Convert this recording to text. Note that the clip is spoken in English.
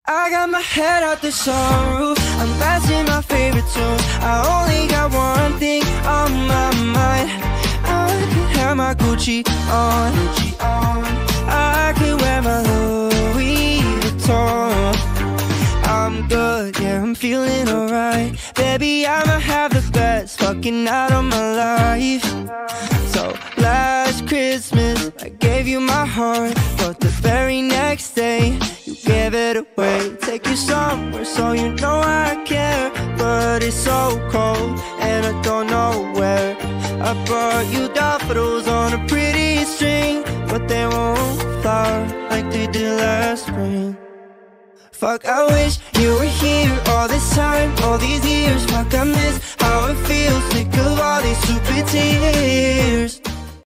I got my head out the sunroof, I'm blasting my favorite tune. I only got one thing on my mind. I could have my Gucci on, I could wear my Louis Vuitton. I'm good, yeah, I'm feeling alright. Baby, I'ma have the best fucking night of my life. So last Christmas, I gave you my heart, but the very next day, you gave it away. Take you somewhere so you know I care, but it's so cold and I don't know where. I brought you daffodils on a pretty string, but they won't flower like they did last spring. Fuck, I wish you were here all this time, all these years. Fuck, I miss how it feels, sick of all these stupid tears.